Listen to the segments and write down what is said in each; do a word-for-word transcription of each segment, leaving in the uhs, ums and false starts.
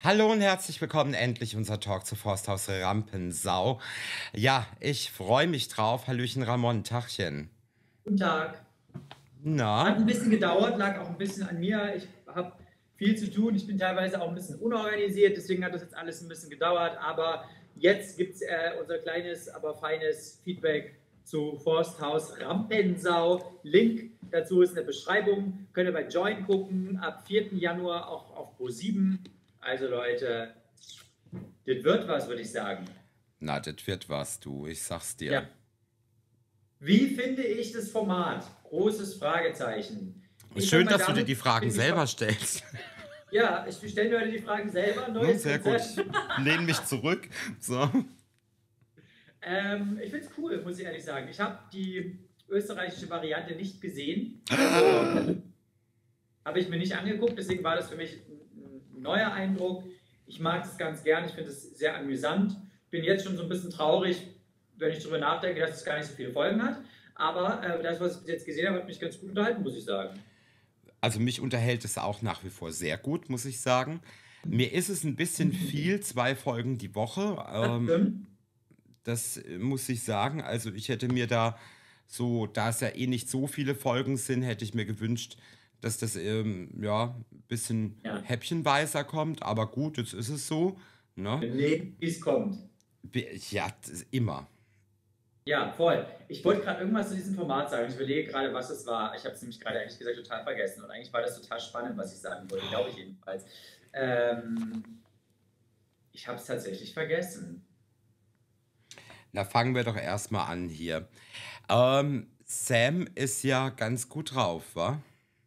Hallo und herzlich willkommen, endlich unser Talk zu Forsthaus Rampensau. Ja, ich freue mich drauf. Hallöchen Ramon, Tachchen. Guten Tag. Hat Na, ein bisschen gedauert, lag auch ein bisschen an mir. Ich habe viel zu tun. Ich bin teilweise auch ein bisschen unorganisiert, deswegen hat das jetzt alles ein bisschen gedauert. Aber jetzt gibt es äh, unser kleines, aber feines Feedback zu Forsthaus Rampensau. Link dazu ist in der Beschreibung. Könnt ihr bei Join gucken. Ab vierten Januar auch auf ProSieben. Also Leute, das wird was, würde ich sagen. na, das wird was, du. Ich sag's dir. Ja. Wie finde ich das Format? Großes Fragezeichen. Ich fange Schön, mal dass du dir damit, die Fragen bin selber gespannt. stellst. Ja, ich stelle mir heute die Fragen selber. Ne, Neues sehr gut. Konzept. Lehn mich zurück. So. Ähm, ich finde es cool, muss ich ehrlich sagen. Ich habe die österreichische Variante nicht gesehen. Also habe ich mir nicht angeguckt. Deswegen war das für mich ein, ein neuer Eindruck. Ich mag es ganz gern. Ich finde es sehr amüsant. Bin jetzt schon so ein bisschen traurig, wenn ich darüber nachdenke, dass es gar nicht so viele Folgen hat. Aber äh, das, was ich bis jetzt gesehen habe, hat mich ganz gut unterhalten, muss ich sagen. Also mich unterhält es auch nach wie vor sehr gut, muss ich sagen. Mir ist es ein bisschen viel, zwei Folgen die Woche. Das Ähm, stimmt. Das äh, muss ich sagen. Also ich hätte mir da so, da es ja eh nicht so viele Folgen sind, hätte ich mir gewünscht, dass das ähm, ja ein bisschen Ja. häppchenweiser kommt. Aber gut, jetzt ist es so. Ne? Nee, wie es kommt. Be- Ja, das ist immer. Ja, voll. Ich wollte gerade irgendwas zu diesem Format sagen. Ich überlege gerade, was es war. Ich habe es nämlich gerade ehrlich gesagt total vergessen. Und eigentlich war das total spannend, was ich sagen wollte, glaube ich jedenfalls. Ähm, ich habe es tatsächlich vergessen. Na, fangen wir doch erstmal an hier. Ähm, Sam ist ja ganz gut drauf, wa?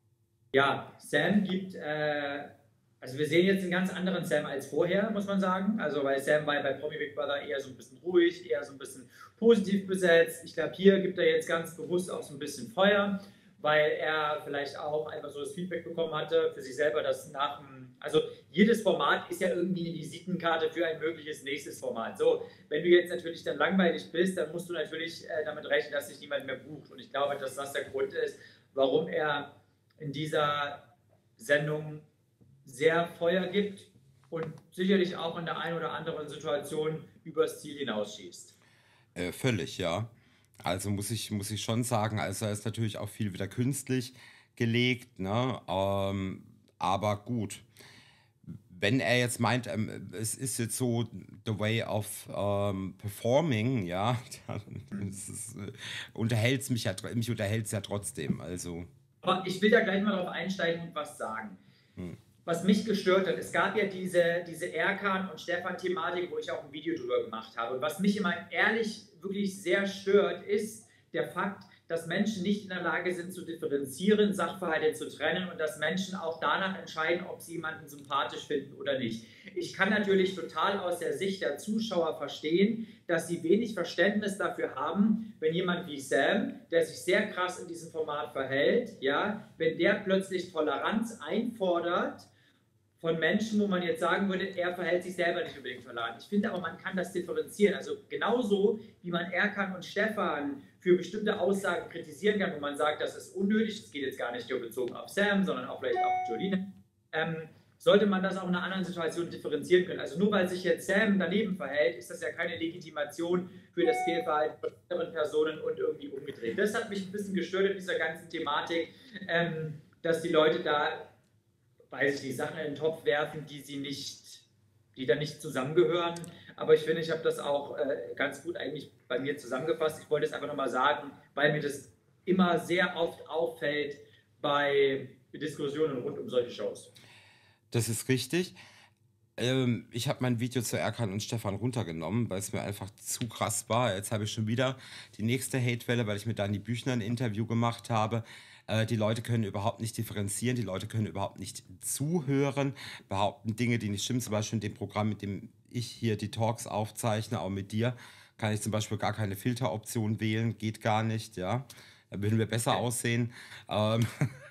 Ja, Sam gibt, äh, also wir sehen jetzt einen ganz anderen Sam als vorher, muss man sagen. Also, weil Sam war ja bei Promi Big Brother eher so ein bisschen ruhig, eher so ein bisschen positiv besetzt. Ich glaube, hier gibt er jetzt ganz bewusst auch so ein bisschen Feuer, weil er vielleicht auch einfach so das Feedback bekommen hatte für sich selber, dass nach dem, also jedes Format ist ja irgendwie eine Visitenkarte für ein mögliches nächstes Format. So, wenn du jetzt natürlich dann langweilig bist, dann musst du natürlich äh, damit rechnen, dass sich niemand mehr bucht. Und ich glaube, dass das der Grund ist, warum er in dieser Sendung sehr Feuer gibt und sicherlich auch in der einen oder anderen Situation übers Ziel hinausschießt. Äh, völlig, ja. Also muss ich, muss ich schon sagen, also er ist natürlich auch viel wieder künstlich gelegt, ne? Ähm, aber gut. Wenn er jetzt meint, ähm, es ist jetzt so the way of ähm, performing, ja, dann ist es, äh, unterhält's mich ja, tr- mich unterhält es ja trotzdem. Also, Aber ich will da gleich mal drauf einsteigen und was sagen. hm. Was mich gestört hat, es gab ja diese, diese Erkan und Stefan-Thematik, wo ich auch ein Video drüber gemacht habe. Und was mich immer ehrlich wirklich sehr stört, ist der Fakt, dass Menschen nicht in der Lage sind zu differenzieren, Sachverhalte zu trennen und dass Menschen auch danach entscheiden, ob sie jemanden sympathisch finden oder nicht. Ich kann natürlich total aus der Sicht der Zuschauer verstehen, dass sie wenig Verständnis dafür haben, wenn jemand wie Sam, der sich sehr krass in diesem Format verhält, ja, wenn der plötzlich Toleranz einfordert von Menschen, wo man jetzt sagen würde, er verhält sich selber nicht unbedingt tolerant. Ich finde aber, man kann das differenzieren. Also genauso wie man Erkan und Stefan für bestimmte Aussagen kritisieren kann, wo man sagt, das ist unnötig, das geht jetzt gar nicht nur bezogen auf Sam, sondern auch vielleicht auf Jolene, ähm, sollte man das auch in einer anderen Situation differenzieren können. Also nur weil sich jetzt Sam daneben verhält, ist das ja keine Legitimation für das Fehlverhalten von anderen Personen und irgendwie umgedreht. Das hat mich ein bisschen gestört in dieser ganzen Thematik, ähm, dass die Leute da, weiß ich nicht, Sachen in den Topf werfen, die sie nicht, die da nicht zusammengehören. Aber ich finde, ich habe das auch äh, ganz gut eigentlich bei mir zusammengefasst. Ich wollte es einfach nochmal sagen, weil mir das immer sehr oft auffällt bei Diskussionen rund um solche Shows. Das ist richtig. Ähm, ich habe mein Video zu Erkan und Stefan runtergenommen, weil es mir einfach zu krass war. Jetzt habe ich schon wieder die nächste Hatewelle, weil ich mit Dani Büchner ein Interview gemacht habe. Äh, die Leute können überhaupt nicht differenzieren, die Leute können überhaupt nicht zuhören, behaupten Dinge, die nicht stimmen. Zum Beispiel in dem Programm, mit dem ich hier die Talks aufzeichne, auch mit dir, kann ich zum Beispiel gar keine Filteroption wählen, geht gar nicht, ja. Da würden wir besser aussehen. Ähm,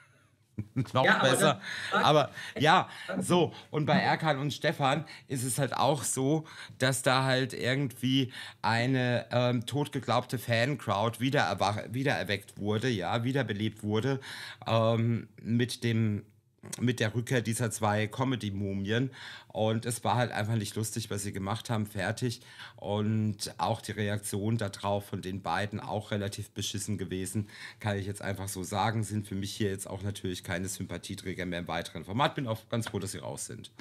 noch Ja, aber das besser. Aber ja, so. Und bei Erkan und Stefan ist es halt auch so, dass da halt irgendwie eine ähm, totgeglaubte Fancrowd wieder wiedererweckt wurde, ja, wiederbelebt wurde, ähm, mit dem mit der Rückkehr dieser zwei Comedy-Mumien. Und es war halt einfach nicht lustig, was sie gemacht haben, fertig. Und auch die Reaktion darauf von den beiden auch relativ beschissen gewesen, kann ich jetzt einfach so sagen. Sind für mich hier jetzt auch natürlich keine Sympathieträger mehr im weiteren Format. Bin auch ganz froh, dass sie raus sind.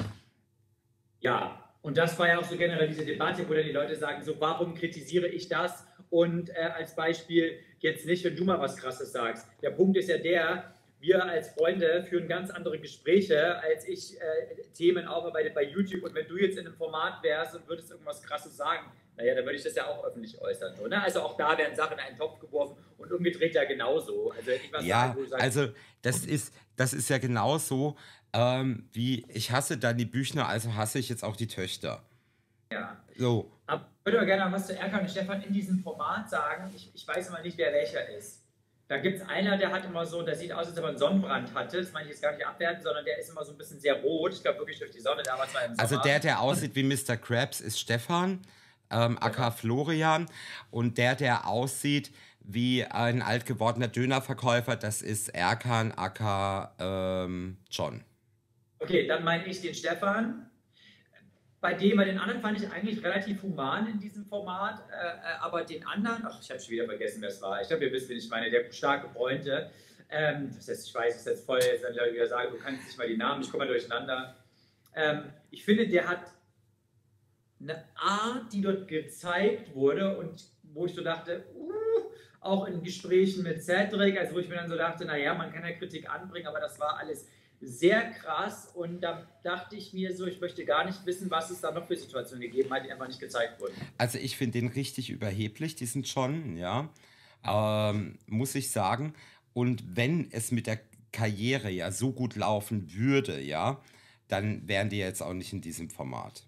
Ja, und das war ja auch so generell diese Debatte, wo dann die Leute sagen, so warum kritisiere ich das? Und äh, als Beispiel jetzt nicht, wenn du mal was Krasses sagst. Der Punkt ist ja der, wir als Freunde führen ganz andere Gespräche, als ich äh, Themen aufarbeite bei YouTube. Und wenn du jetzt in einem Format wärst und würdest irgendwas Krasses sagen, naja, dann würde ich das ja auch öffentlich äußern. So, ne? Also auch da werden Sachen in einen Topf geworfen und umgedreht ja genauso. Also ich was Ja, sagen, wo du sagst, also das ist, das ist ja genauso, ähm, wie ich hasse Dani Büchner, also hasse ich jetzt auch die Töchter. ja. So, Aber ich würde aber gerne noch was zu Erkan und Stefan in diesem Format sagen. Ich, ich weiß immer nicht, wer welcher ist. Da gibt es einer, der hat immer so, der sieht aus, als ob er einen Sonnenbrand hatte. Das meine ich jetzt gar nicht abwerten, sondern der ist immer so ein bisschen sehr rot. Ich glaube wirklich durch die Sonne, damals war im Sommer. also der, der aussieht wie Mister Krabs, ist Stefan, ähm, aka Florian. Und der, der aussieht wie ein alt gewordener Dönerverkäufer, das ist Erkan, aka ähm, John. Okay, dann meine ich den Stefan. Bei dem, bei den anderen fand ich eigentlich relativ human in diesem Format, äh, äh, aber den anderen, ach, ich habe schon wieder vergessen, wer es war. Ich glaube, ihr wisst, wen ich meine, der starke Bräunte. Ähm, das heißt, ich weiß es jetzt voll, jetzt dann Leute wieder sagen, du kannst nicht mal die Namen, ich komme mal durcheinander. Ähm, ich finde, der hat eine Art, die dort gezeigt wurde und wo ich so dachte, uh, auch in Gesprächen mit Cedric, also wo ich mir dann so dachte, naja, man kann ja Kritik anbringen, aber das war alles sehr krass und da dachte ich mir so, ich möchte gar nicht wissen, was es da noch für Situationen gegeben hat, die einfach nicht gezeigt wurden. Also ich finde den richtig überheblich, diesen John, ja, ähm, muss ich sagen. Und wenn es mit der Karriere ja so gut laufen würde, ja, dann wären die jetzt auch nicht in diesem Format.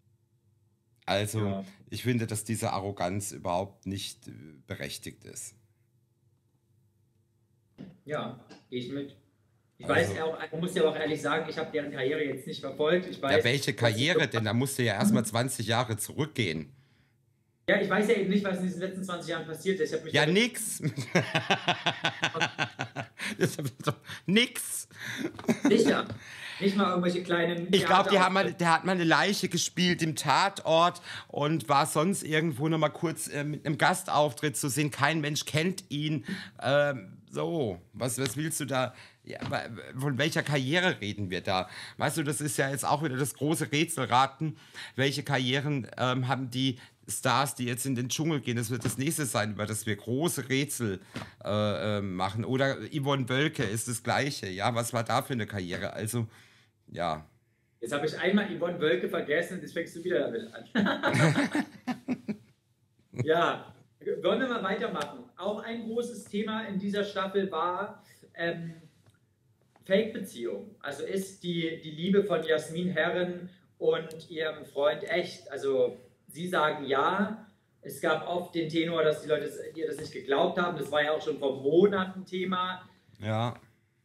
Also Ja, ich finde, dass diese Arroganz überhaupt nicht äh, berechtigt ist. ja, gehe ich mit. Ich weiß Also, auch, man muss ja auch ehrlich sagen, ich habe deren Karriere jetzt nicht verfolgt. Ich ja, weiß, welche was sie so Karriere denn? Da musste ja erstmal zwanzig Jahre zurückgehen. ja, ich weiß ja eben nicht, was in diesen letzten zwanzig Jahren passiert ist. Ich habe mich Ja, damit nix. Das ist doch nix. sicher nicht mal irgendwelche kleinen Ich glaube, die haben mal, Theaterauftritte. der hat mal eine Leiche gespielt im Tatort und war sonst irgendwo noch mal kurz äh, mit einem Gastauftritt zu sehen. Kein Mensch kennt ihn. Ähm, so, was, was willst du da? Ja, aber von welcher Karriere reden wir da? Weißt du, das ist ja jetzt auch wieder das große Rätselraten. Welche Karrieren ähm, haben die Stars, die jetzt in den Dschungel gehen? Das wird das nächste sein, über das wir große Rätsel äh, äh, machen. Oder Yvonne Wölke ist das Gleiche. Ja, was war da für eine Karriere? Also, ja. Jetzt habe ich einmal Yvonne Wölke vergessen und jetzt fängst du wieder damit an. Ja, wollen wir mal weitermachen. Auch ein großes Thema in dieser Staffel war ähm, Fake-Beziehung. Also ist die, die Liebe von Jasmin Herren und ihrem Freund echt? Also sie sagen ja. Es gab oft den Tenor, dass die Leute ihr das nicht geglaubt haben. Das war ja auch schon vor Monaten Thema. Ja.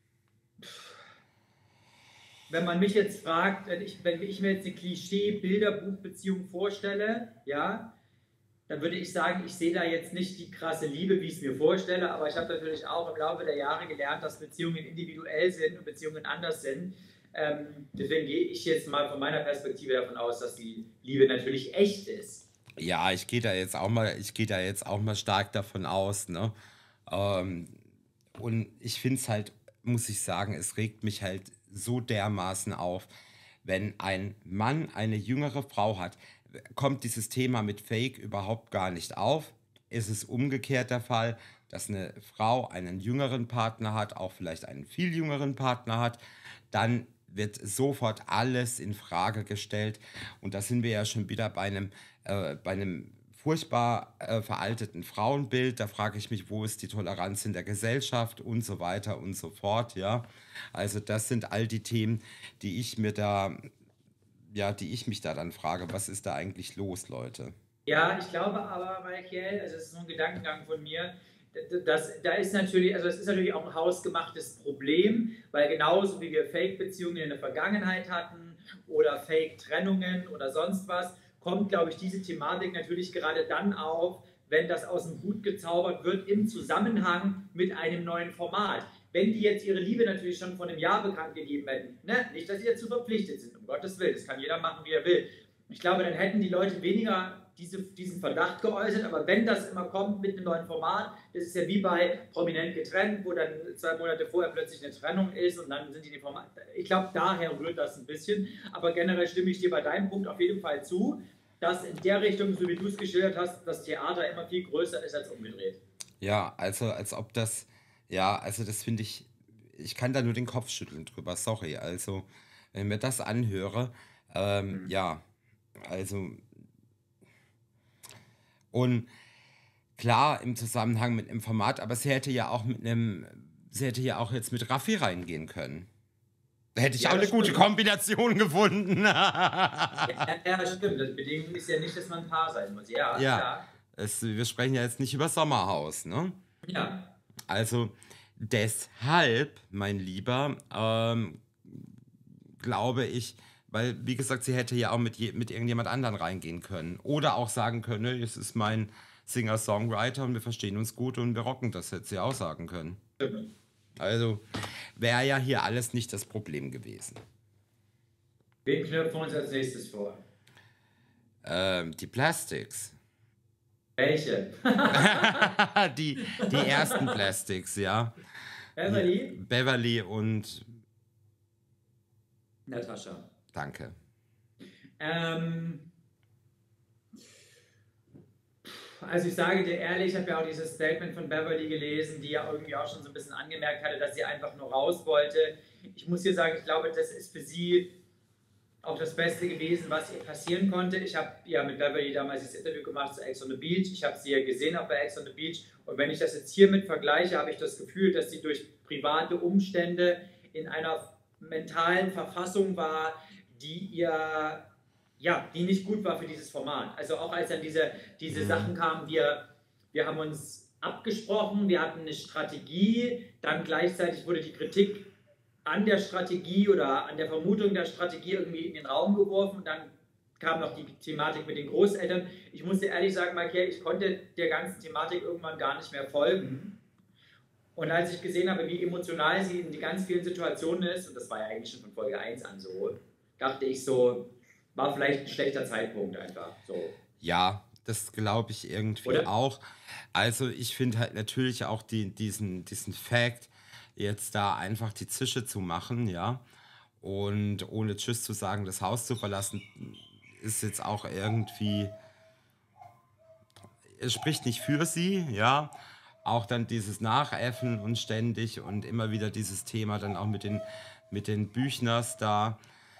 Wenn man mich jetzt fragt, wenn ich, wenn ich mir jetzt eine Klischee-Bilderbuchbeziehung vorstelle, ja, dann würde ich sagen, ich sehe da jetzt nicht die krasse Liebe, wie ich es mir vorstelle, aber ich habe natürlich auch im Laufe der Jahre gelernt, dass Beziehungen individuell sind und Beziehungen anders sind. Ähm, deswegen gehe ich jetzt mal von meiner Perspektive davon aus, dass die Liebe natürlich echt ist. Ja, ich gehe da jetzt auch mal, ich gehe da jetzt auch mal stark davon aus, ne? Ähm, und ich finde es halt, muss ich sagen, es regt mich halt so dermaßen auf, wenn ein Mann eine jüngere Frau hat, kommt dieses Thema mit Fake überhaupt gar nicht auf. Es ist umgekehrt der Fall, dass eine Frau einen jüngeren Partner hat, auch vielleicht einen viel jüngeren Partner hat, dann wird sofort alles in Frage gestellt. Und da sind wir ja schon wieder bei einem, äh, bei einem furchtbar äh, veralteten Frauenbild. Da frage ich mich, wo ist die Toleranz in der Gesellschaft und so weiter und so fort. Ja, also das sind all die Themen, die ich mir da, ja, die ich mich da dann frage, was ist da eigentlich los, Leute? Ja, ich glaube aber, Michael, also das ist so ein Gedankengang von mir, das, da ist natürlich, also das ist natürlich auch ein hausgemachtes Problem, weil genauso wie wir Fake-Beziehungen in der Vergangenheit hatten oder Fake-Trennungen oder sonst was, kommt, glaube ich, diese Thematik natürlich gerade dann auf, wenn das aus dem Hut gezaubert wird im Zusammenhang mit einem neuen Format. wenn die jetzt ihre Liebe natürlich schon vor einem Jahr bekannt gegeben hätten, ne? Nicht, dass sie dazu verpflichtet sind, um Gottes Willen, das kann jeder machen, wie er will. Ich glaube, dann hätten die Leute weniger diese, diesen Verdacht geäußert, aber wenn das immer kommt mit einem neuen Format, das ist ja wie bei Prominent getrennt, wo dann zwei Monate vorher plötzlich eine Trennung ist und dann sind die die Format. Ich glaube, daher rührt das ein bisschen, aber generell stimme ich dir bei deinem Punkt auf jeden Fall zu, dass in der Richtung, so wie du es geschildert hast, das Theater immer viel größer ist als umgedreht. Ja, also als ob das, ja, also das finde ich, ich kann da nur den Kopf schütteln drüber, sorry. Also, wenn ich mir das anhöre, ähm, Hm. ja, also, und klar im Zusammenhang mit einem Format, aber sie hätte ja auch mit einem, sie hätte ja auch jetzt mit Raffi reingehen können. Da hätte ich Ja, auch das eine gute stimmt. Kombination gefunden. Ja, ja, das stimmt. Das Bedingung ist ja nicht, dass man ein Paar sein muss. Ja, Ja, klar. es, wir sprechen ja jetzt nicht über Sommerhaus, ne? Ja. Also deshalb, mein Lieber, ähm, glaube ich, weil, wie gesagt, sie hätte ja auch mit, je, mit irgendjemand anderen reingehen können. Oder auch sagen können, "Ne, es ist mein Singer-Songwriter und wir verstehen uns gut und wir rocken das", hätte sie auch sagen können. Stimmt. Also wäre ja hier alles nicht das Problem gewesen. Wen knöpfen wir uns als nächstes vor? Ähm, die Plastics. Welche? die, die ersten Plastics, ja. Die Emily? Beverly und Natascha. danke. Ähm, also ich sage dir ehrlich, ich habe ja auch dieses Statement von Beverly gelesen, die ja irgendwie auch schon so ein bisschen angemerkt hatte, dass sie einfach nur raus wollte. Ich muss dir sagen, ich glaube, das ist für sie auch das Beste gewesen, was ihr passieren konnte. Ich habe ja mit Beverly damals das Interview gemacht zu Ex on the Beach. Ich habe sie ja gesehen auch bei Ex on the Beach. Und wenn ich das jetzt hiermit vergleiche, habe ich das Gefühl, dass sie durch private Umstände in einer mentalen Verfassung war, die ihr, ja, die nicht gut war für dieses Format. Also auch als dann diese, diese Sachen kamen, wir, wir haben uns abgesprochen, wir hatten eine Strategie, dann gleichzeitig wurde die Kritik an der Strategie oder an der Vermutung der Strategie irgendwie in den Raum geworfen und dann kam noch die Thematik mit den Großeltern. Ich muss dir ehrlich sagen, Michael, ich konnte der ganzen Thematik irgendwann gar nicht mehr folgen. Und als ich gesehen habe, wie emotional sie in die ganz vielen Situationen ist, und das war ja eigentlich schon von Folge eins an so, dachte ich so, war vielleicht ein schlechter Zeitpunkt einfach. So. Ja, das glaube ich irgendwie Oder? auch. Also ich finde halt natürlich auch die, diesen, diesen Fact, jetzt da einfach die Zische zu machen, ja, und ohne Tschüss zu sagen, das Haus zu verlassen, ist jetzt auch irgendwie, es spricht nicht für sie, ja. Auch dann dieses Nachäffen und ständig und immer wieder dieses Thema dann auch mit den, mit den Büchners da.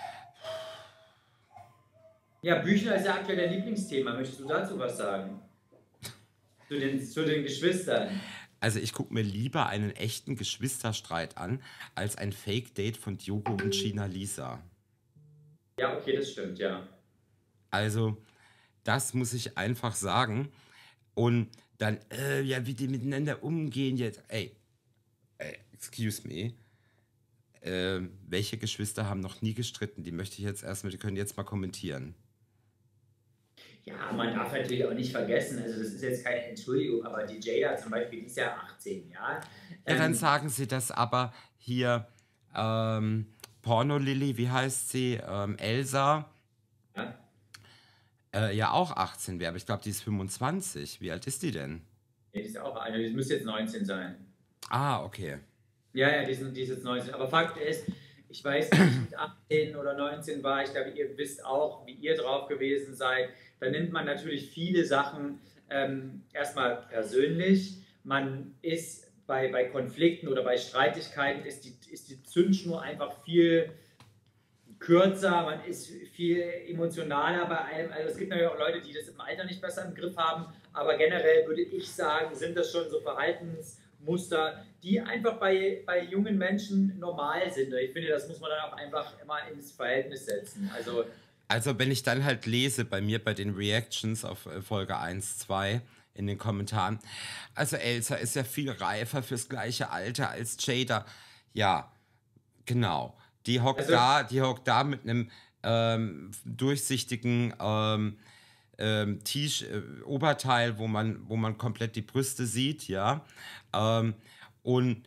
Ja, Büchner ist ja aktuell dein Lieblingsthema. Möchtest du dazu was sagen? Zu den, zu den Geschwistern. Also ich gucke mir lieber einen echten Geschwisterstreit an, als ein Fake-Date von Diogo und China Lisa. Ja, okay, das stimmt, ja. Also das muss ich einfach sagen. Und dann, äh, ja, wie die miteinander umgehen jetzt. Ey, ey excuse me. Äh, welche Geschwister haben noch nie gestritten? Die möchte ich jetzt erstmal, die können jetzt mal kommentieren. Ja, man darf natürlich auch nicht vergessen, also das ist jetzt keine Entschuldigung, aber die Jada zum Beispiel, die ist ja achtzehn, ja. Ja, dann Ähm, sagen sie das aber hier, ähm, Porno-Lilly, wie heißt sie? Ähm, Elsa, ja, äh, ja auch achtzehn wäre, aber ich glaube, die ist fünfundzwanzig. Wie alt ist die denn? nee, die ist auch, also die müsste jetzt neunzehn sein. Ah, okay. Ja, ja, die, sind, die ist jetzt neunzehn. Aber Fakt ist, ich weiß nicht, mit achtzehn oder neunzehn war ich, glaube, ihr wisst auch, wie ihr drauf gewesen seid. Da nimmt man natürlich viele Sachen ähm, erstmal persönlich. Man ist bei, bei Konflikten oder bei Streitigkeiten, ist die, ist die Zündschnur einfach viel kürzer, man ist viel emotionaler bei einem. Also es gibt natürlich auch Leute, die das im Alter nicht besser im Griff haben, aber generell würde ich sagen, sind das schon so Verhaltensmuster, die einfach bei, bei jungen Menschen normal sind. Ich finde, das muss man dann auch einfach immer ins Verhältnis setzen. Also Also, wenn ich dann halt lese bei mir bei den Reactions auf äh, Folge eins, zwei in den Kommentaren, also Elsa ist ja viel reifer fürs gleiche Alter als Jada. Ja, genau. Die hockt Also, da, die hockt da mit einem ähm, durchsichtigen ähm, ähm, T-Sh- äh, Oberteil, wo man, wo man komplett die Brüste sieht, ja. Ähm, und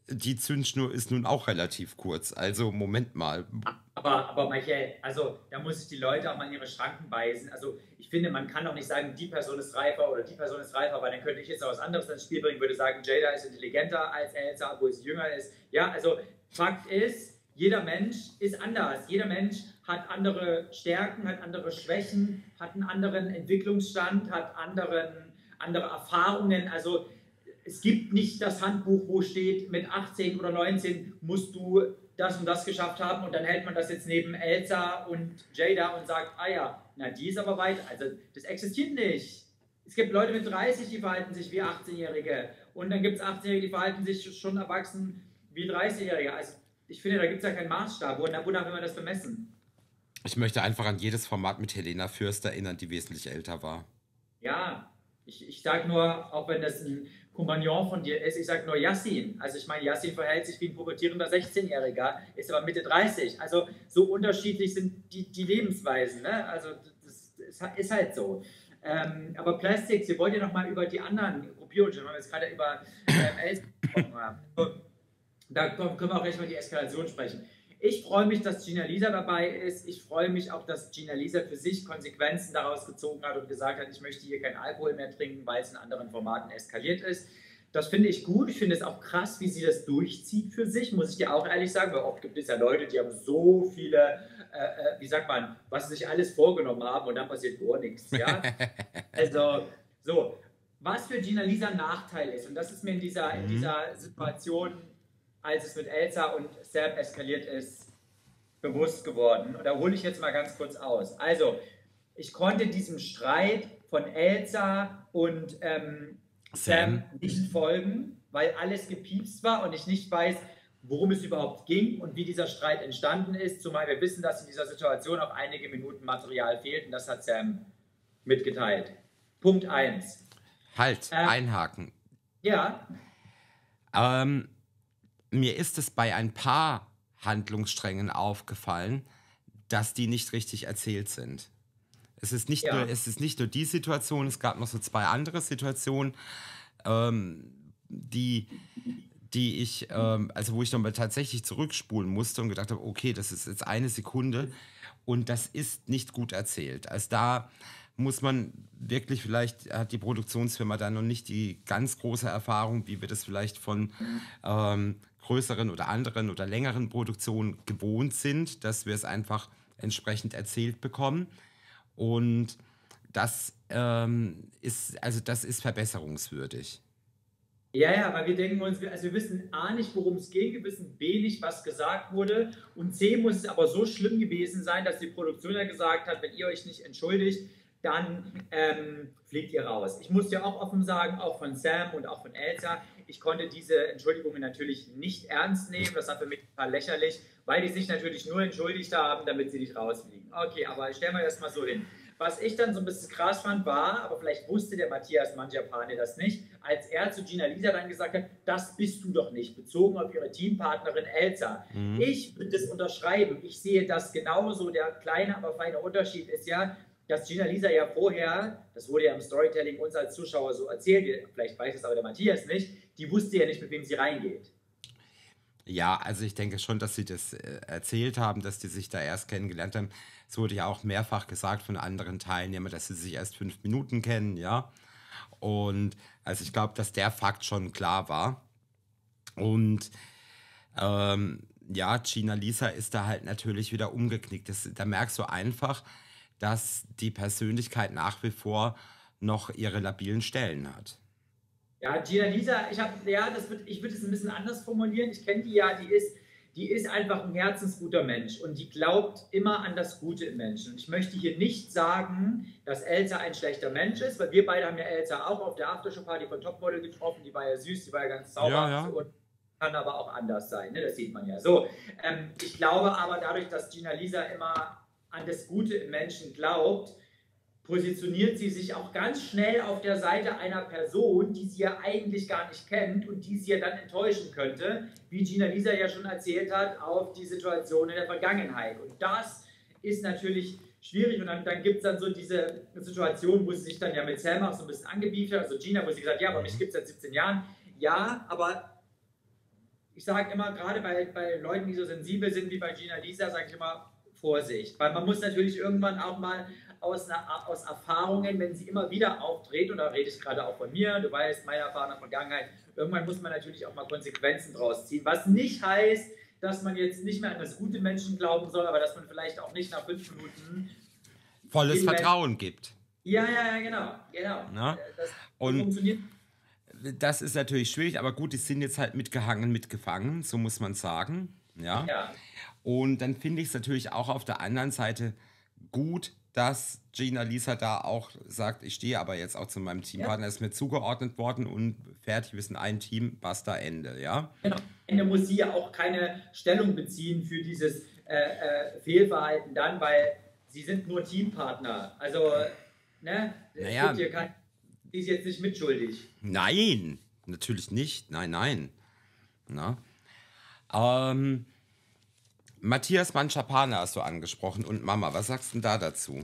die Zündschnur ist nun auch relativ kurz. Also, Moment mal. Aber, aber Michael, also da muss ich die Leute auch mal in ihre Schranken weisen. Also ich finde, man kann auch nicht sagen, die Person ist reifer oder die Person ist reifer, weil dann könnte ich jetzt auch was anderes ins Spiel bringen, würde sagen, Jada ist intelligenter als Elsa, obwohl sie jünger ist. Ja, also Fakt ist, jeder Mensch ist anders. Jeder Mensch hat andere Stärken, hat andere Schwächen, hat einen anderen Entwicklungsstand, hat anderen, andere Erfahrungen. Also es gibt nicht das Handbuch, wo steht, mit achtzehn oder neunzehn musst du das und das geschafft haben und dann hält man das jetzt neben Elsa und Jada und sagt, ah ja, na die ist aber weit, also das existiert nicht. Es gibt Leute mit dreißig, die verhalten sich wie achtzehn-Jährige und dann gibt es achtzehnjährige, die verhalten sich schon erwachsen wie dreißig-Jährige. Also ich finde, da gibt es ja keinen Maßstab. Wonach will man das bemessen? Ich möchte einfach an jedes Format mit Helena Fürst erinnern, die wesentlich älter war. Ja, ich, ich sage nur, auch wenn das ein Kompagnon von dir ist, ich sage nur Yassin. Also ich meine, Yassin verhält sich wie ein pubertierender sechzehn-Jähriger, ist aber Mitte dreißig. Also so unterschiedlich sind die, die Lebensweisen. Ne? Also das ist halt so. Ähm, aber Plastics, wir wollen ja noch mal über die anderen Gruppierungen, weil wir jetzt gerade über ähm, Elsa gesprochen haben. Da können wir auch gleich mal die Eskalation sprechen. Ich freue mich, dass Gina Lisa dabei ist. Ich freue mich auch, dass Gina Lisa für sich Konsequenzen daraus gezogen hat und gesagt hat, ich möchte hier keinen Alkohol mehr trinken, weil es in anderen Formaten eskaliert ist. Das finde ich gut. Ich finde es auch krass, wie sie das durchzieht für sich, muss ich dir auch ehrlich sagen, weil oft gibt es ja Leute, die haben so viele, äh, wie sagt man, was sie sich alles vorgenommen haben und dann passiert gar nichts. Ja? Also, so. Was für Gina Lisa ein Nachteil ist, und das ist mir in dieser, in dieser Situation, als es mit Elsa und Sam eskaliert ist, bewusst geworden. Und da hole ich jetzt mal ganz kurz aus. Also, ich konnte diesem Streit von Elsa und ähm, Sam. Sam nicht folgen, weil alles gepiepst war und ich nicht weiß, worum es überhaupt ging und wie dieser Streit entstanden ist. Zumal wir wissen, dass in dieser Situation auch einige Minuten Material fehlt und das hat Sam mitgeteilt. Punkt eins. Halt, ähm, einhaken. Ja. Ähm, mir ist es bei ein paar Handlungssträngen aufgefallen, dass die nicht richtig erzählt sind. Es ist nicht, ja. nur, es ist nicht nur die Situation, es gab noch so zwei andere Situationen, ähm, die, die ich, ähm, also wo ich nochmal tatsächlich zurückspulen musste und gedacht habe, okay, das ist jetzt eine Sekunde und das ist nicht gut erzählt. Also da muss man wirklich, vielleicht hat die Produktionsfirma da noch nicht die ganz große Erfahrung, wie wir das vielleicht von ähm, größeren oder anderen oder längeren Produktionen gewohnt sind, dass wir es einfach entsprechend erzählt bekommen. Und das ähm, ist, also das ist verbesserungswürdig. Ja, ja, weil wir denken uns, also wir wissen A nicht, worum es geht, wir wissen B nicht, was gesagt wurde und C muss es aber so schlimm gewesen sein, dass die Produktion ja gesagt hat, wenn ihr euch nicht entschuldigt, dann ähm, fliegt ihr raus. Ich muss dir auch offen sagen, auch von Sam und auch von Elsa, ich konnte diese Entschuldigungen natürlich nicht ernst nehmen, das war für mich total lächerlich, weil die sich natürlich nur entschuldigt haben, damit sie nicht rausfliegen. Okay, aber stellen wir das mal so hin. Was ich dann so ein bisschen krass fand, war, aber vielleicht wusste der Matthias Mangiapane das nicht, als er zu Gina Lisa dann gesagt hat, das bist du doch nicht, bezogen auf ihre Teampartnerin Elsa. Mhm. Ich würde das unterschreiben, ich sehe das genauso, der kleine, aber feine Unterschied ist ja, dass Gina Lisa ja vorher, das wurde ja im Storytelling uns als Zuschauer so erzählt, vielleicht weiß es aber der Matthias nicht, die wusste ja nicht, mit wem sie reingeht. Ja, also ich denke schon, dass sie das äh, erzählt haben, dass die sich da erst kennengelernt haben. Es wurde ja auch mehrfach gesagt von anderen Teilnehmern, dass sie sich erst fünf Minuten kennen, ja. Und also ich glaube, dass der Fakt schon klar war. Und ähm, ja, Gina Lisa ist da halt natürlich wieder umgeknickt. Das, da merkst du einfach, dass die Persönlichkeit nach wie vor noch ihre labilen Stellen hat. Ja, Gina Lisa, ich habe, ja, das wird, ich würde es ein bisschen anders formulieren. Ich kenne die ja, die ist, die ist einfach ein herzensguter Mensch und die glaubt immer an das Gute im Menschen. Ich möchte hier nicht sagen, dass Elsa ein schlechter Mensch ist, weil wir beide haben ja Elsa auch auf der Aftershow-Party von Topmodel getroffen. Die war ja süß, die war ja ganz sauber ja, ja. und kann aber auch anders sein. Ne? Das sieht man ja so. Ähm, ich glaube aber dadurch, dass Gina Lisa immer an das Gute im Menschen glaubt, positioniert sie sich auch ganz schnell auf der Seite einer Person, die sie ja eigentlich gar nicht kennt und die sie ja dann enttäuschen könnte, wie Gina Lisa ja schon erzählt hat, auf die Situation in der Vergangenheit. Und das ist natürlich schwierig und dann, dann gibt es dann so diese Situation, wo sie sich dann ja mit Sam auch so ein bisschen angebieft hat, also Gina, wo sie gesagt hat, ja, aber mich gibt es seit siebzehn Jahren. Ja, aber ich sage immer, gerade bei, bei Leuten, die so sensibel sind wie bei Gina Lisa, sage ich immer, Vorsicht. Weil man muss natürlich irgendwann auch mal aus, einer, aus Erfahrungen, wenn sie immer wieder auftritt, und da rede ich gerade auch von mir, du weißt, meine Erfahrung in der Vergangenheit, irgendwann muss man natürlich auch mal Konsequenzen draus ziehen. Was nicht heißt, dass man jetzt nicht mehr an das gute Menschen glauben soll, aber dass man vielleicht auch nicht nach fünf Minuten volles Vertrauen Menschen gibt. Ja, ja, ja, genau. genau. Na? Das und funktioniert. Das ist natürlich schwierig, aber gut, die sind jetzt halt mitgehangen, mitgefangen, so muss man sagen. Ja. ja. Und dann finde ich es natürlich auch auf der anderen Seite gut, dass Gina Lisa da auch sagt, ich stehe aber jetzt auch zu meinem Teampartner, ja. ist mir zugeordnet worden und fertig, wir sind ein Team, basta, Ende, ja? Genau. Am Ende muss sie ja auch keine Stellung beziehen für dieses äh, äh, Fehlverhalten dann, weil sie sind nur Teampartner. Also, ne, naja, es gibt hier kein, die ist jetzt nicht mitschuldig. Nein, natürlich nicht, nein, nein. Na? Ähm, Matthias Manschapane hast du angesprochen und Mama, was sagst du denn da dazu?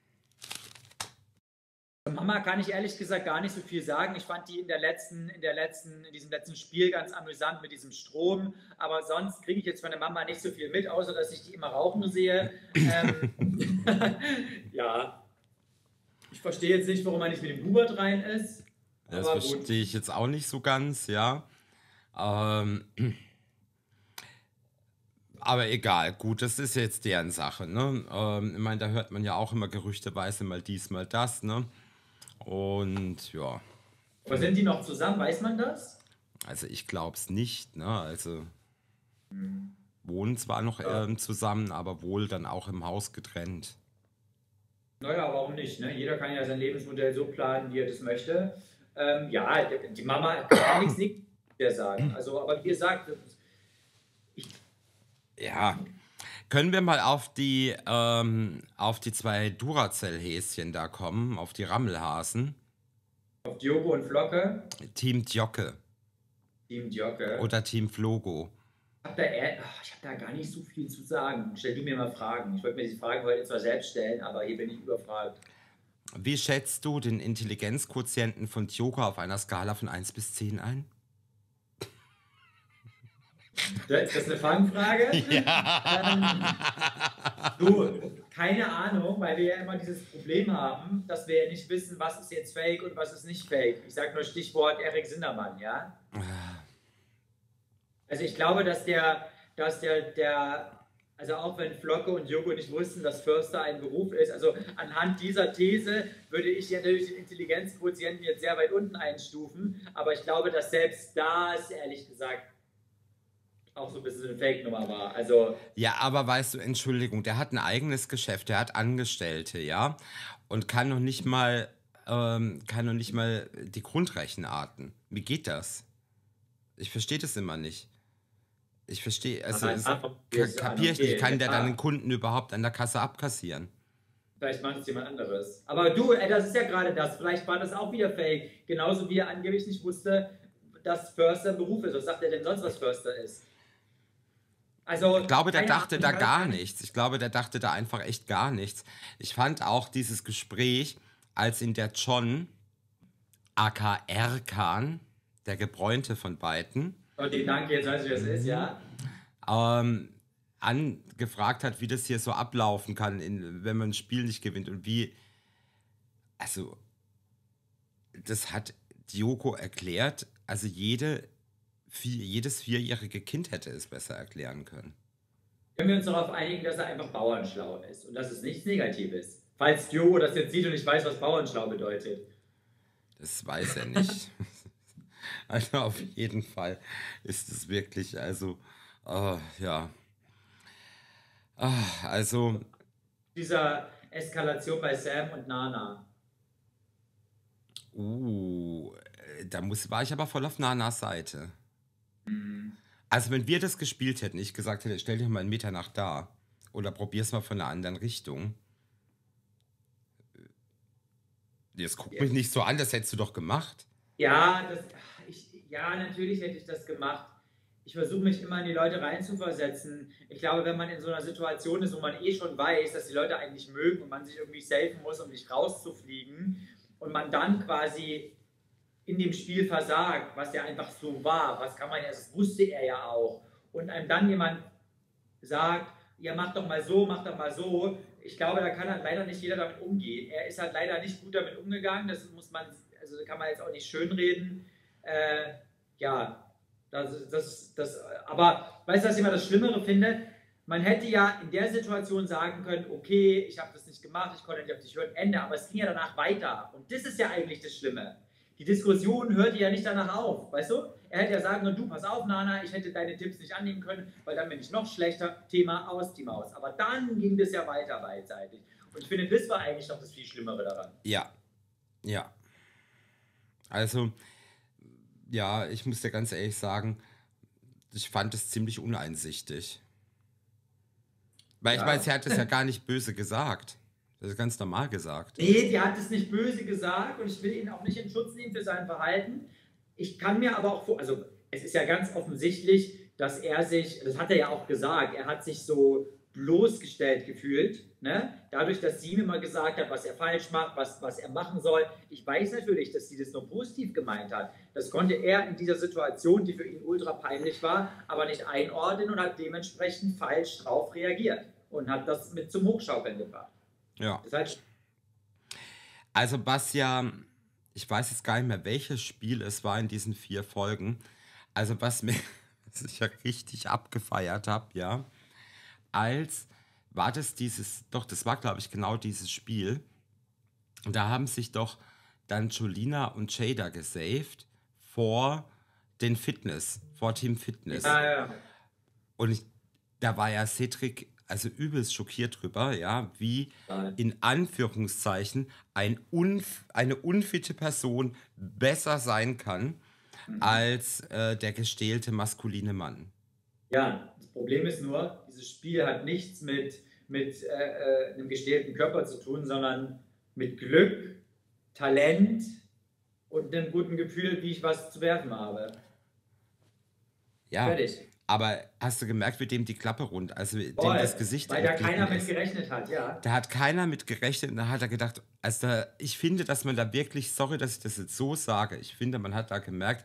Mama kann ich ehrlich gesagt gar nicht so viel sagen. Ich fand die in der letzten, in der letzten, in diesem letzten Spiel ganz amüsant mit diesem Strom. Aber sonst kriege ich jetzt von der Mama nicht so viel mit, außer dass ich die immer rauchen sehe. ähm, ja. Ich verstehe jetzt nicht, warum man nicht mit dem Hubert rein ist. Das verstehe ich jetzt auch nicht so ganz, ja. Ähm, aber egal, gut, das ist jetzt deren Sache, ne? Ähm, ich meine, da hört man ja auch immer gerüchteweise mal dies, mal das, ne? Und ja. Aber sind die noch zusammen? Weiß man das? Also ich glaube es nicht, ne? Also hm. wohnen zwar noch ja. ähm, zusammen, aber wohl dann auch im Haus getrennt. Naja, warum nicht? Ne? Jeder kann ja sein Lebensmodell so planen, wie er das möchte. Ähm, ja, die Mama kann nichts nicht sagen. Also, aber wie gesagt, ich ja. Können wir mal auf die, ähm, auf die zwei Duracell-Häschen da kommen, auf die Rammelhasen? Auf Diogo und Flocke? Team Djocke. Team Djocke. Oder Team Flogo. Ich habe da, hab da gar nicht so viel zu sagen. Stell du mir mal Fragen. Ich wollte mir diese Fragen heute zwar selbst stellen, aber hier bin ich überfragt. Wie schätzt du den Intelligenzquotienten von Djoko auf einer Skala von eins bis zehn ein? Ist das eine Fangfrage? Ja. Ähm, du, keine Ahnung, weil wir ja immer dieses Problem haben, dass wir ja nicht wissen, was ist jetzt fake und was ist nicht fake. Ich sage nur Stichwort Erik Sindermann, ja? Also ich glaube, dass der, dass der, der, also auch wenn Flocke und Diogo nicht wussten, dass Förster ein Beruf ist, also anhand dieser These würde ich ja natürlich den Intelligenzquotienten jetzt sehr weit unten einstufen, aber ich glaube, dass selbst das, ehrlich gesagt, auch so ein bisschen eine Fake-Nummer war. Also ja, aber weißt du, Entschuldigung, der hat ein eigenes Geschäft, der hat Angestellte, ja, und kann noch nicht mal, ähm, kann noch nicht mal die Grundrechenarten. Wie geht das? Ich verstehe das immer nicht. Ich verstehe, also kapiere ich nicht, kann der dann den Kunden überhaupt an der Kasse abkassieren? Vielleicht macht es jemand anderes. Aber du, ey, das ist ja gerade das, vielleicht war das auch wieder Fake. Genauso wie er angeblich nicht wusste, dass Förster ein Beruf ist. Was sagt er denn sonst, was Förster ist? Also, ich glaube, der dachte da gar nichts. Ich glaube, der dachte da einfach echt gar nichts. Ich fand auch dieses Gespräch, als ihn der John, aka Erkan, der Gebräunte von beiden, okay, danke, jetzt weißt du, wie das ist, ja. Ähm, angefragt hat, wie das hier so ablaufen kann, in, wenn man ein Spiel nicht gewinnt und wie, also, das hat Djoko erklärt, also jede, vier, jedes vierjährige Kind hätte es besser erklären können. Können wir uns darauf einigen, dass er einfach bauernschlau ist und dass es nichts Negatives? Falls Djoko das jetzt sieht und nicht weiß, was bauernschlau bedeutet. Das weiß er nicht. Also auf jeden Fall ist es wirklich, also, uh, ja. Uh, also. Dieser Eskalation bei Sam und Nana. Uh, da muss, war ich aber voll auf Nanas Seite. Mhm. Also wenn wir das gespielt hätten, ich gesagt hätte, stell dich mal einen Meter nach da oder probier's mal von einer anderen Richtung. Jetzt guck mich nicht so an, das hättest du doch gemacht. Ja, das, ich, ja, natürlich hätte ich das gemacht. Ich versuche mich immer in die Leute reinzuversetzen. Ich glaube, wenn man in so einer Situation ist, wo man eh schon weiß, dass die Leute eigentlich mögen und man sich irgendwie safen muss, um nicht rauszufliegen und man dann quasi in dem Spiel versagt, was ja einfach so war, was kann man ja, das wusste er ja auch. Und einem dann jemand sagt, ja, mach doch mal so, mach doch mal so. Ich glaube, da kann halt leider nicht jeder damit umgehen. Er ist halt leider nicht gut damit umgegangen. Das muss man, also kann man jetzt auch nicht schönreden. Äh, ja, das, das, das, aber weißt du, was ich immer das Schlimmere finde? Man hätte ja in der Situation sagen können, okay, ich habe das nicht gemacht, ich konnte nicht auf dich hören, Ende. Aber es ging ja danach weiter. Und das ist ja eigentlich das Schlimme. Die Diskussion hörte ja nicht danach auf, weißt du? Er hätte ja sagen können, du, pass auf, Nana, ich hätte deine Tipps nicht annehmen können, weil dann bin ich noch schlechter, Thema aus, Thema aus. Aber dann ging das ja weiter beidseitig. Und ich finde, das war eigentlich noch das viel Schlimmere daran. Ja, ja. Also, ja, ich muss dir ganz ehrlich sagen, ich fand es ziemlich uneinsichtig. Weil ich meine, Ja. sie hat es ja gar nicht böse gesagt. Das ist ganz normal gesagt. Nee, die hat es nicht böse gesagt und ich will ihn auch nicht in Schutz nehmen für sein Verhalten. Ich kann mir aber auch vor, also es ist ja ganz offensichtlich, dass er sich, das hat er ja auch gesagt, er hat sich so bloßgestellt gefühlt, ne? Dadurch, dass sie ihm immer gesagt hat, was er falsch macht, was, was er machen soll. Ich weiß natürlich, dass sie das nur positiv gemeint hat. Das konnte er in dieser Situation, die für ihn ultra peinlich war, aber nicht einordnen und hat dementsprechend falsch drauf reagiert und hat das mit zum Hochschaukeln gebracht. Ja. Das heißt, Also was ja, ich weiß jetzt gar nicht mehr, welches Spiel es war in diesen vier Folgen. Also was mir, was ich ja richtig abgefeiert habe, ja, als war das dieses, doch, das war glaube ich genau dieses Spiel. Und da haben sich doch dann Jolina und Jada gesaved vor den Fitness, vor Team Fitness. ja, ja. Und ich, da war ja Cedric also übelst schockiert drüber, ja, wie Ja. in Anführungszeichen ein unf eine unfitte Person besser sein kann als äh, der gestählte maskuline Mann. Ja, das Problem ist nur, dieses Spiel hat nichts mit, mit äh, äh, einem gestählten Körper zu tun, sondern mit Glück, Talent und einem guten Gefühl, wie ich was zu werfen habe. Ja, Fertig. aber hast du gemerkt, wie dem die Klappe rund, also dem das Voll. Gesicht Weil da entglitten keiner mit ist? gerechnet hat, ja. Da hat keiner mit gerechnet und da hat er gedacht, also da, ich finde, dass man da wirklich, sorry, dass ich das jetzt so sage, ich finde, man hat da gemerkt,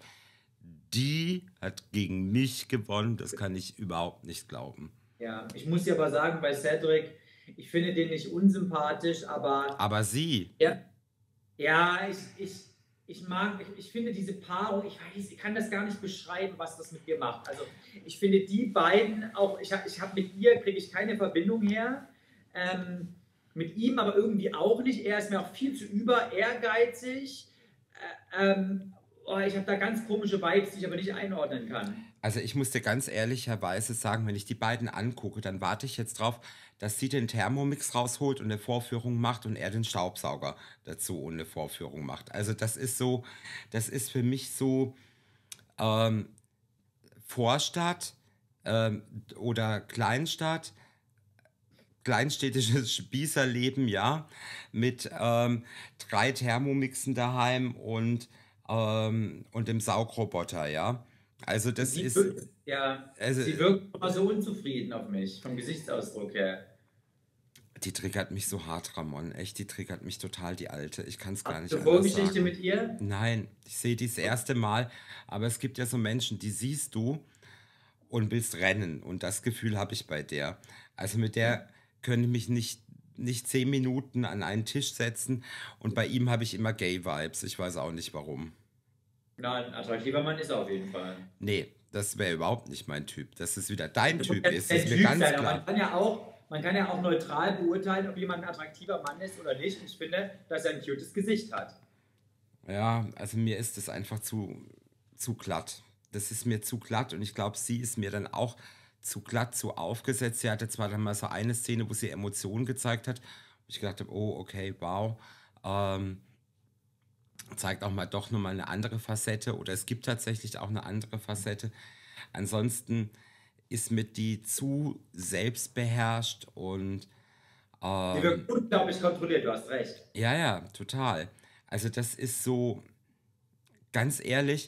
die hat gegen mich gewonnen, das kann ich überhaupt nicht glauben. Ja, ich muss dir aber sagen, bei Cedric, ich finde den nicht unsympathisch, aber Aber sie, ja, ja, ich, ich, ich mag, ich, ich finde diese Paarung, ich weiß, ich kann das gar nicht beschreiben, was das mit mir macht. Also ich finde die beiden auch, ich habe ich hab mit ihr, kriege ich keine Verbindung her, ähm, mit ihm aber irgendwie auch nicht. Er ist mir auch viel zu über ehrgeizig. Äh, ähm, oh, ich habe da ganz komische Vibes, die ich aber nicht einordnen kann. also ich muss dir ganz ehrlicherweise sagen, wenn ich die beiden angucke, dann warte ich jetzt drauf, dass sie den Thermomix rausholt und eine Vorführung macht und er den Staubsauger dazu und eine Vorführung macht. Also das ist so, das ist für mich so ähm, Vorstadt ähm, oder Kleinstadt, kleinstädtisches Spießerleben, ja, mit ähm, drei Thermomixen daheim und, ähm, und dem Saugroboter, ja. Also Und das sie, ist, wirkt- ja, also sie wirkt immer so unzufrieden auf mich, vom Gesichtsausdruck her. die triggert mich so hart, Ramon, echt, die triggert mich total, die Alte. Ich kann es gar Hast nicht du anders Vorgeschichte sagen. mit ihr? Nein, ich sehe die das erste Mal, aber es gibt ja so Menschen, die siehst du und willst rennen und das Gefühl habe ich bei der. Also mit der könnte ich mich nicht, nicht zehn Minuten an einen Tisch setzen und bei ihm habe ich immer Gay-Vibes. Ich weiß auch nicht warum. Na, ein attraktiver Mann ist er auf jeden Fall. Nee, das wäre überhaupt nicht mein Typ. Dass es wieder dein Das muss Typ ja ist, der ist mir Typ ganz sein, aber man klar. kann ja auch, man kann ja auch neutral beurteilen, ob jemand ein attraktiver Mann ist oder nicht. Und ich finde, dass er ein cutes Gesicht hat. Ja, also mir ist es einfach zu, zu glatt. Das ist mir zu glatt und ich glaube, sie ist mir dann auch zu glatt, zu aufgesetzt. Sie hatte zwar dann mal so eine Szene, wo sie Emotionen gezeigt hat, wo ich gedacht habe, oh, okay, wow. Ähm, zeigt auch mal doch nochmal eine andere Facette oder es gibt tatsächlich auch eine andere Facette. Ansonsten ist mir die zu selbstbeherrscht und Sie ähm, wirkt unglaublich kontrolliert, du hast recht. ja, ja, total. Also das ist so, ganz ehrlich,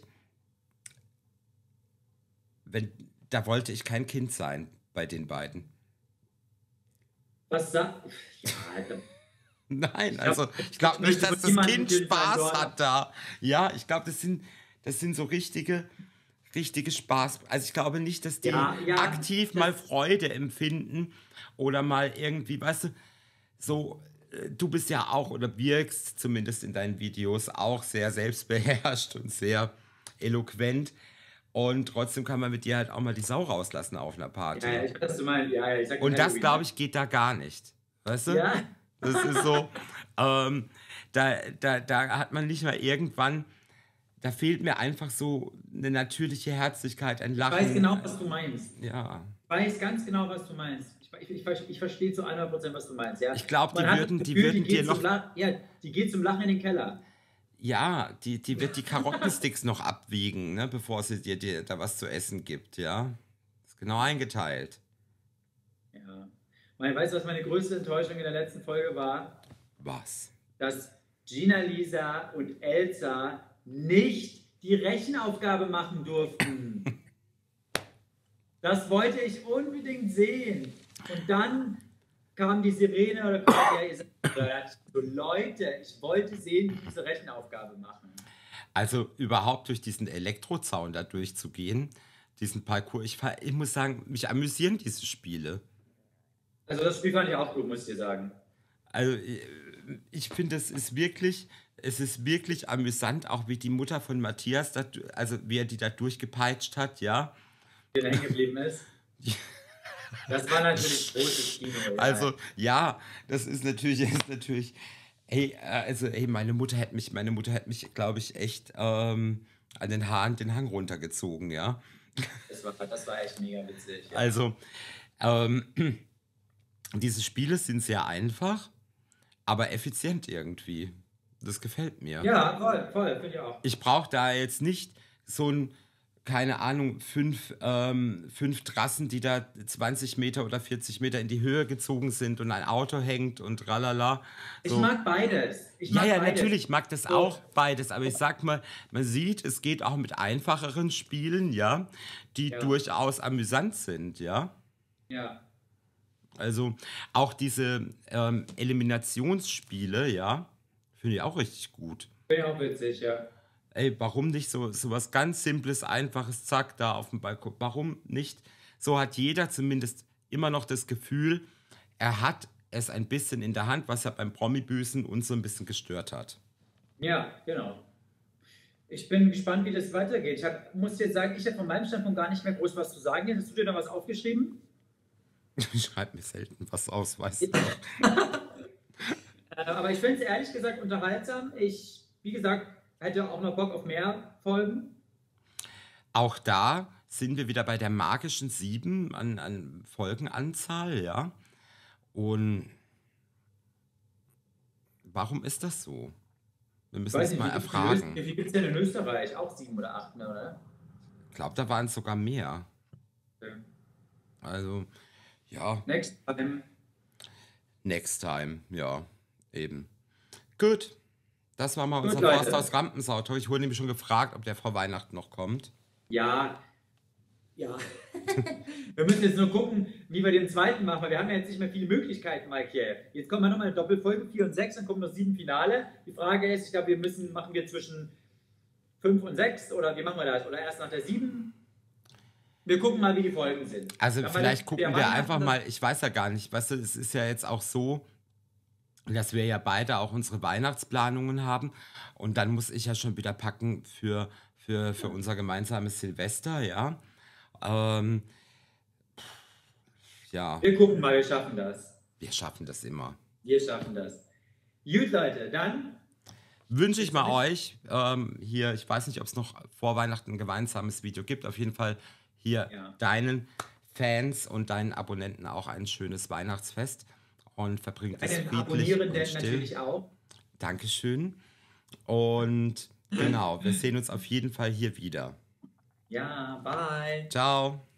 wenn, da wollte ich kein Kind sein bei den beiden. Was sagt. Ja, Alter. Nein, Ich also glaube, ich glaube nicht, möchte dass von das niemandem Kind natürlich sein Spaß Dorf. hat da. Ja, ich glaube, das sind, das sind so richtige, richtige Spaß. Also ich glaube nicht, dass die Ja, ja, aktiv mal das, Freude empfinden oder mal irgendwie, weißt du, so, äh, du bist ja auch oder wirkst zumindest in deinen Videos auch sehr selbstbeherrscht und sehr eloquent. Und trotzdem kann man mit dir halt auch mal die Sau rauslassen auf einer ja, ja, Party. ich weiß, was du meinst. Ja, ja, ich sag nur Und das, Halloween, glaube ne? ich, geht da gar nicht. Weißt du? Ja. Das ist so, ähm, da, da, da hat man nicht mal irgendwann, da fehlt mir einfach so eine natürliche Herzlichkeit, ein Ich weiß Lachen. genau, Ein, was du meinst. ja, Ich weiß ganz genau, was du meinst. Ich, ich, ich, ich verstehe zu hundert Prozent, was du meinst. Ja. ich glaube, Man die hat das würden, die Gefühl, die würden dir geht zum noch, Lachen, ja, die geht zum Lachen in den Keller. ja, die, die wird die Karottensticks noch abwiegen, ne, bevor sie dir, dir da was zu essen gibt, ja. Ist genau eingeteilt. Ja. Man weiß, was meine größte Enttäuschung in der letzten Folge war, Was? dass Gina, Lisa und Elsa nicht die Rechenaufgabe machen durften. Das wollte ich unbedingt sehen. Und dann kam die Sirene oder kam, ja, ihr seid bescheuert. So, Leute, ich wollte sehen, wie die diese Rechenaufgabe machen. Also überhaupt durch diesen Elektrozaun da durchzugehen, diesen Parcours, ich, ver- ich muss sagen, mich amüsieren diese Spiele. Also das Spiel fand ich auch gut, muss ich dir sagen. Also äh, ich finde, es ist wirklich, es ist wirklich amüsant, auch wie die Mutter von Matthias, da, also wie er die da durchgepeitscht hat, ja. Der da hängen geblieben ist. Das war natürlich großes Kino, ja. Also ja, das ist natürlich, ist natürlich, ey, äh, also ey, meine Mutter hätte mich, meine Mutter hätte mich, glaube ich, echt ähm, an den Haaren den Hang runtergezogen, ja. Das war, das war echt mega witzig. Ja, Also ähm, diese Spiele sind sehr einfach, aber effizient irgendwie. Das gefällt mir. ja, voll, voll, finde ich auch. Ich brauche da jetzt nicht so ein, keine Ahnung, fünf, ähm, fünf Trassen, die da zwanzig Meter oder vierzig Meter in die Höhe gezogen sind und ein Auto hängt und tralala. Ich So. mag beides. Ich Ja, mag ja, beides. natürlich, ich mag das So, auch beides, aber ich sag mal, man sieht, es geht auch mit einfacheren Spielen, ja, die ja, durchaus amüsant sind, ja. ja. Also auch diese ähm, Eliminationsspiele, ja, finde ich auch richtig gut. Finde ich auch witzig, ja. Ey, warum nicht so, so was ganz Simples, Einfaches, zack, da auf dem Balkon? Warum nicht? So hat jeder zumindest immer noch das Gefühl, er hat es ein bisschen in der Hand, was ja beim Promi-Büßen uns so ein bisschen gestört hat. Ja, genau. Ich bin gespannt, wie das weitergeht. Ich hab, muss dir sagen, ich habe von meinem Standpunkt gar nicht mehr groß was zu sagen. Hast du dir da was aufgeschrieben? Ich schreibe mir selten was aus, weißt Ja. du. Äh, aber ich finde es ehrlich gesagt unterhaltsam. Ich, wie gesagt, hätte auch noch Bock auf mehr Folgen. Auch da sind wir wieder bei der magischen sieben an, an Folgenanzahl, ja. Und warum ist das so? Wir Ich müssen weiß das nicht, mal wie gibt's in Öst- erfragen. wie viel gibt es denn in Österreich? Auch sieben oder acht, ne, oder? Ich glaube, da waren es sogar mehr. Okay. Also, ja, Next time. next time, ja, eben. Gut, das war mal Gut, unser Leute. Forsthaus Rampensauto. Ich wurde nämlich schon gefragt, ob der vor Weihnachten noch kommt. Ja, ja. Wir müssen jetzt nur gucken, wie wir den zweiten machen, weil wir haben ja jetzt nicht mehr viele Möglichkeiten, Mike. Hier. Jetzt kommen wir nochmal eine Doppelfolge, vier und sechs, dann kommen noch sieben Finale. Die Frage ist, ich glaube, wir müssen, machen wir zwischen fünf und sechs oder wie machen wir das? Oder erst nach der sieben? Wir gucken mal, wie die Folgen sind. Also Dann vielleicht mal- gucken der wir Weihnachten, einfach das- mal, ich weiß ja gar nicht, weißt du, es ist ja jetzt auch so, dass wir ja beide auch unsere Weihnachtsplanungen haben und dann muss ich ja schon wieder packen für, für, für unser gemeinsames Silvester, ja. Ähm, ja, Wir gucken mal, wir schaffen das. wir schaffen das immer. Wir schaffen das. Gut, Leute, dann Wünsche ich mal euch ähm, hier, ich weiß nicht, ob es noch vor Weihnachten ein gemeinsames Video gibt, auf jeden Fall hier Ja. deinen Fans und deinen Abonnenten auch ein schönes Weihnachtsfest und verbringt es bei den friedlich Abonnierenden und still. natürlich auch. Dankeschön. Und genau, wir sehen uns auf jeden Fall hier wieder. Ja, bye. Ciao.